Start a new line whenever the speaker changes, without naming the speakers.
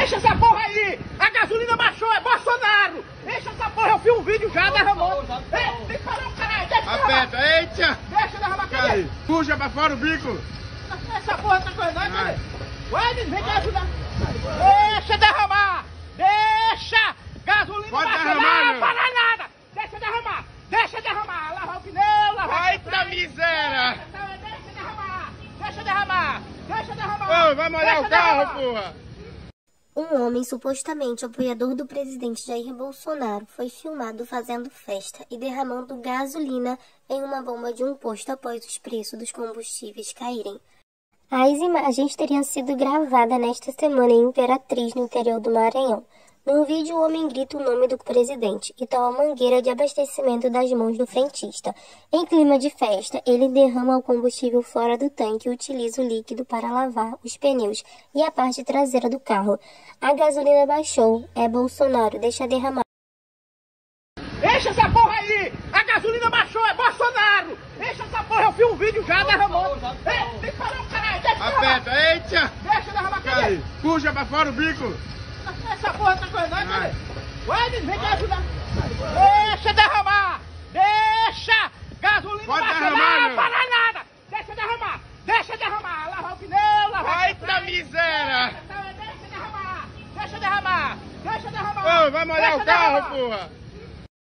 Deixa essa porra aí! A gasolina baixou, é Bolsonaro! Deixa essa porra, eu fiz um vídeo já, derramou! Ei, tem que parar o caralho, deixa
aperta, eita!
Deixa derramar, cadê?
Puxa pra fora o bico!
Essa porra tá coisa, cadê? Vai, vem cá ajudar! Deixa derramar! Deixa! Gasolina
pode
baixou,
derramar,
não
meu.
para nada! Deixa derramar! Deixa derramar! Lavar o pneu, lavar
Ai, tá miséria!
Deixa derramar! Deixa derramar! Deixa derramar!
Ô, vai molhar o carro, porra!
Um homem supostamente apoiador do presidente Jair Bolsonaro foi filmado fazendo festa e derramando gasolina em uma bomba de um posto após os preços dos combustíveis caírem. As imagens teriam sido gravadas nesta semana em Imperatriz, no interior do Maranhão. No vídeo, o homem grita o nome do presidente e toma a mangueira de abastecimento das mãos do frentista. Em clima de festa, ele derrama o combustível fora do tanque e utiliza o líquido para lavar os pneus e a parte traseira do carro. A gasolina baixou. É Bolsonaro. Deixa derramar.
Deixa essa porra aí! A gasolina baixou, é Bolsonaro! Deixa essa porra, eu fiz um vídeo já, derramou! Ei, tem que parar o caralho, deixa
Aperta, eita!
Deixa derramar, cadê?
Puxa pra fora o bico!
Essa porra tá coisa, cadê? Vai, vem cá ajudar! Deixa derramar! Deixa! Gasolina
pode
baixou,
derramar,
não
meu.
para nada! Deixa derramar! Deixa derramar! Lavar o pneu, lavar
Ai, tá miséria!
Deixa derramar! Deixa derramar! Deixa derramar!
Ô, vai molhar o carro, porra!